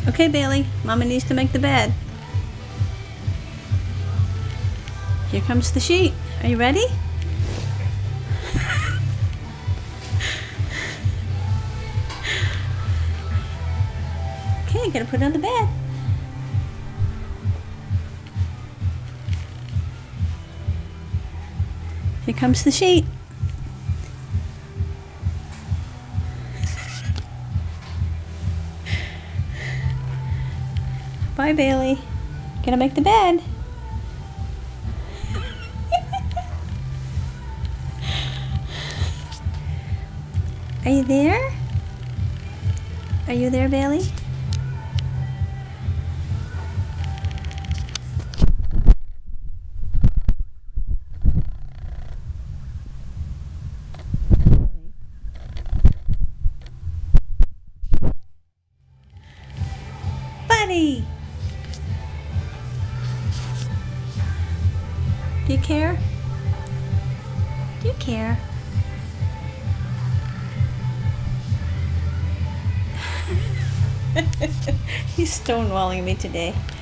Okay, Bailey, Mama needs to make the bed. Here comes the sheet. Are you ready? Okay, gotta put it on the bed. Here comes the sheet. Bye, Bailey. Gonna make the bed. Are you there? Are you there, Bailey? Buddy! Do you care? Do you care? He's stonewalling me today.